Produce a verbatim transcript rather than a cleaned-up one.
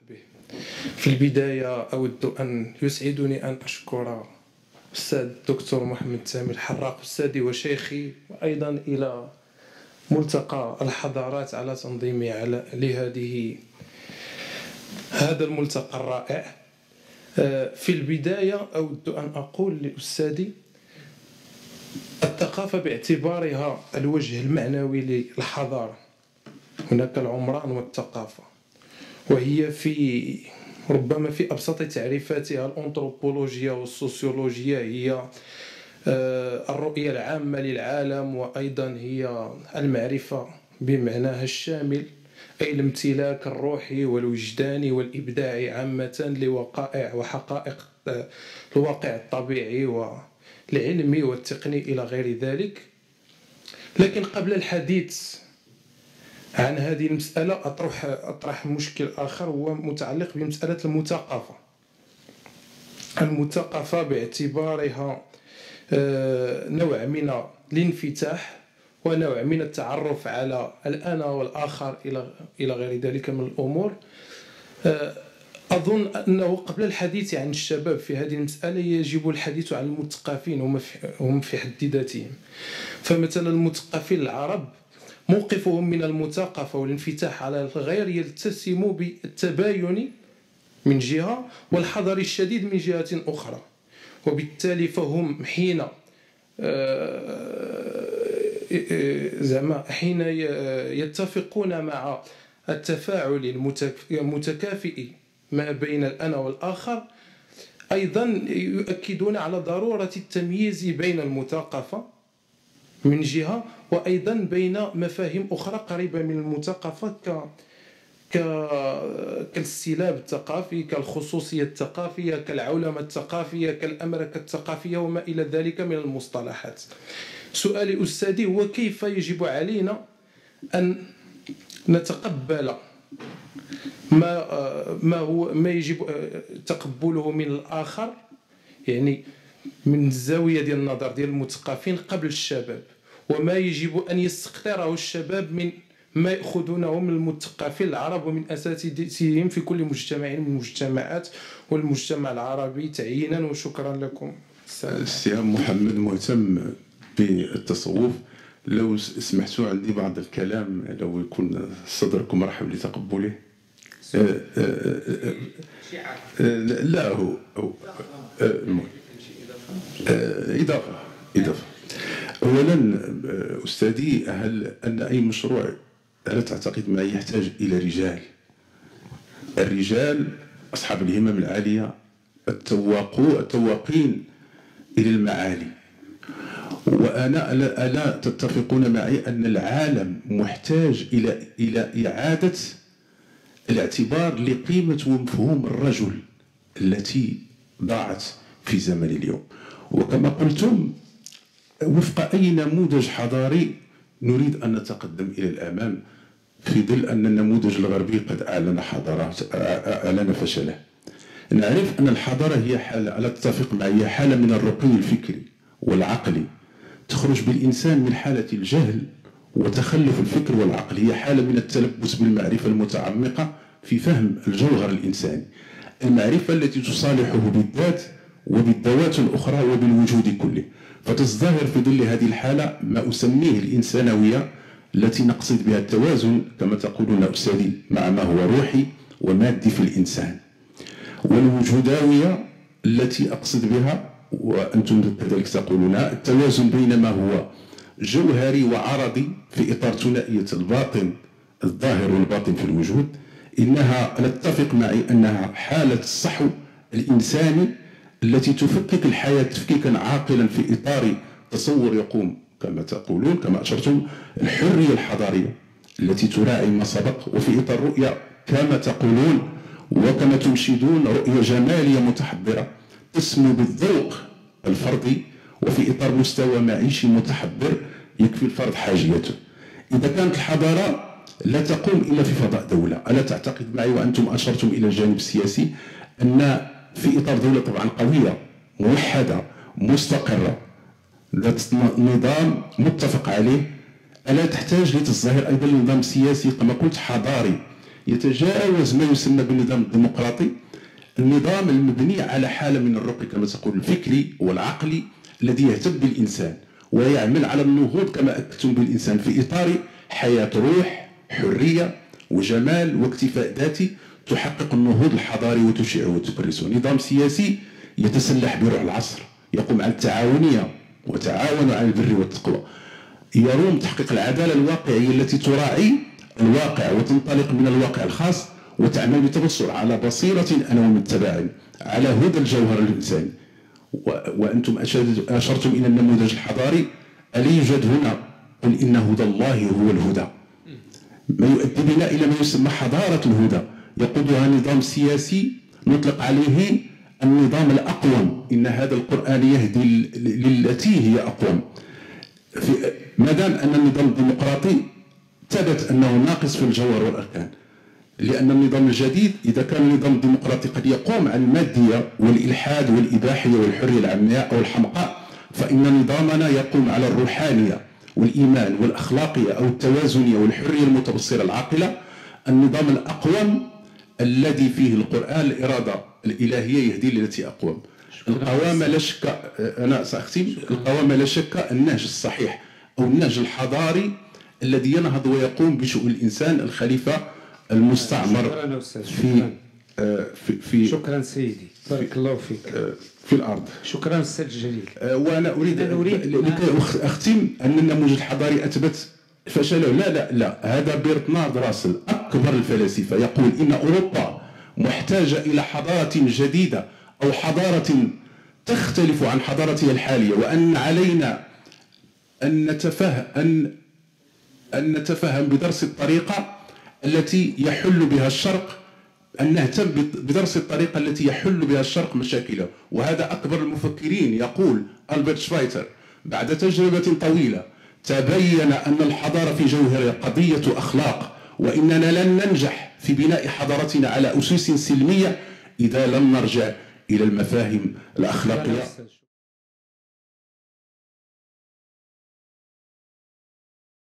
به. في البداية أود أن يسعدني أن أشكر الأستاذ الدكتور محمد سامي الحراق أستاذي وشيخي، وأيضا إلى ملتقى الحضارات على تنظيمي على لهذه هذا الملتقى الرائع. في البداية أود أن أقول لأستاذي الثقافة باعتبارها الوجه المعنوي للحضارة، هناك العمران والثقافة، وهي في ربما في أبسط تعريفاتها الأنثروبولوجيا والسوسيولوجيا هي الرؤية العامة للعالم، وأيضا هي المعرفة بمعناها الشامل، أي الامتلاك الروحي والوجداني والإبداعي عامة لوقائع وحقائق الواقع الطبيعي والعلمي والتقني إلى غير ذلك. لكن قبل الحديث عن هذه المسألة أطرح أطرح مشكل آخر هو متعلق بمسألة المثقافة. المثقافة باعتبارها نوع من الانفتاح ونوع من التعرف على الأنا والآخر إلى إلى غير ذلك من الأمور. أظن أنه قبل الحديث عن الشباب في هذه المسألة يجب الحديث عن المثقفين هم في هم في حد ذاتهم. فمثلا المثقفين العرب موقفهم من المثقفة والانفتاح على الغير يلتسم بالتباين من جهة والحذر الشديد من جهة أخرى، وبالتالي فهم حين زعما حين يتفقون مع التفاعل المتكافئ ما بين الأنا والآخر أيضا يؤكدون على ضرورة التمييز بين المثقفة من جهة وأيضا بين مفاهيم أخرى قريبة من المثقفة ك كالاستلاب الثقافي، كالخصوصية الثقافية، كالعولمة الثقافية، كالأمركة الثقافية وما إلى ذلك من المصطلحات. سؤالي أستاذي هو كيف يجب علينا أن نتقبل ما ما هو ما يجب تقبله من الآخر، يعني من الزاوية ديال النظر ديال المثقفين قبل الشباب، وما يجب أن يستقطره الشباب من ما يأخذونه من المثقفين العرب ومن أساتذتهم في كل مجتمع من المجتمعات والمجتمع العربي تعيينا. وشكرا لكم. السي محمد مهتم بالتصوف، لو سمحتوا عندي بعض الكلام لو يكون صدركم مرحب لتقبله. أه أه أه لا هو إضافة إضافة أولا أستاذي، هل أن أي مشروع هل تعتقد معي يحتاج إلى رجال؟ الرجال أصحاب الهمم العالية التواقو التواقين إلى المعالي. وأنا ألا, ألا تتفقون معي أن العالم محتاج إلى إلى إعادة الاعتبار لقيمة ومفهوم الرجل التي ضاعت في زمن اليوم؟ وكما قلتم وفق أي نموذج حضاري نريد أن نتقدم إلى الأمام في ظل أن النموذج الغربي قد أعلن حضارات أعلن فشله. نعرف أن الحضارة هي حالة، ألا تتفق معي، هي حالة من الرقي الفكري والعقلي تخرج بالإنسان من حالة الجهل وتخلف الفكر والعقل، هي حالة من التلبس بالمعرفة المتعمقة في فهم الجوهر الإنساني، المعرفة التي تصالحه بالذات وبالذوات الأخرى وبالوجود كله. فتزدهر في ظل هذه الحالة ما أسميه الإنسانوية التي نقصد بها التوازن كما تقولون أستاذي مع ما هو روحي ومادي في الإنسان، والوجوداوية التي أقصد بها وأنتم كذلك تقولون التوازن بين ما هو جوهري وعرضي في إطار ثنائية الباطن الظاهر والباطن في الوجود. إنها نتفق معي أنها حالة الصحو الإنساني التي تفكك الحياة تفكيكا عاقلا في إطار تصور يقوم كما تقولون كما أشرتم الحرية الحضارية التي تراعي ما سبق، وفي إطار رؤية كما تقولون وكما تنشدون رؤية جمالية متحضرة تسمو بالذوق الفردي، وفي إطار مستوى معيشي متحضر يكفي الفرد حاجيته. إذا كانت الحضارة لا تقوم إلا في فضاء دولة، ألا تعتقد معي وأنتم أشرتم إلى الجانب السياسي أن في إطار دولة طبعا قوية موحدة مستقرة ذات نظام متفق عليه، ألا تحتاج لتظهر أيضا نظام سياسي كما قلت حضاري يتجاوز ما يسمى بالنظام الديمقراطي، النظام المبني على حالة من الرقي كما تقول الفكري والعقلي الذي يهتم بالإنسان ويعمل على النهوض كما أكدتم بالإنسان في إطار حياة روح، حرية وجمال واكتفاء ذاتي تحقق النهوض الحضاري وتشيعه وتكرسه. نظام سياسي يتسلح بروح العصر، يقوم على التعاونية وتعاونوا على البر والتقوى، يروم تحقيق العدالة الواقعية التي تراعي الواقع وتنطلق من الواقع الخاص وتعمل بتبصر على بصيرة أنا ومن تباعد على هدى الجوهر الإنساني. وأنتم أشرتم إلى النموذج الحضاري، ألا يوجد هنا قل إن هدى الله هو الهدى، ما يؤدي بنا إلى ما يسمى حضارة الهدى يقودها نظام سياسي نطلق عليه النظام الأقوم. إن هذا القرآن يهدي للتي هي أقوم. ما دام أن النظام الديمقراطي ثبت أنه ناقص في الجوهر والأركان، لأن النظام الجديد إذا كان النظام الديمقراطي قد يقوم على المادية والإلحاد والإباحية والحرية العمياء أو الحمقاء، فإن نظامنا يقوم على الروحانية والإيمان والأخلاقية أو التوازنية والحرية المتبصرة العاقلة. النظام الأقوم الذي فيه القرآن الإرادة الإلهية يهدي للتي أقوم. القوامة لا شك، أنا سأختم، القوامة لا شك النهج الصحيح أو النهج الحضاري الذي ينهض ويقوم بشؤون الإنسان. الخليفة المستعمر في في في شكرا سيدي، بارك الله فيك في الأرض. شكرا أستاذ جليل. وأنا أريد لكي أختم أن النموذج الحضاري أثبت فشله. لا لا لا، هذا برتنارد راسل أكبر الفلاسفة يقول إن أوروبا محتاجة إلى حضارة جديدة أو حضارة تختلف عن حضارتها الحالية، وأن علينا أن نتفهم أن أن نتفهم بدرس الطريقة التي يحل بها الشرق، أن نهتم بدرس الطريقة التي يحل بها الشرق مشاكله. وهذا أكبر المفكرين يقول ألبرت شفايتر بعد تجربة طويلة تبين أن الحضارة في جوهرها قضية أخلاق، وإننا لن ننجح في بناء حضارتنا على أسس سلمية إذا لم نرجع إلى المفاهيم الأخلاقية.